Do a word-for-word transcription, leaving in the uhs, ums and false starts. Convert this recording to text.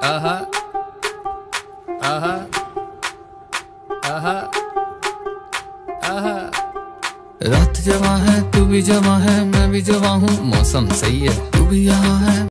आहा आहा आहा आहा। रात जवां है, तू भी जवां है, मैं भी जवां हूँ, मौसम सही है, तू भी यहाँ है।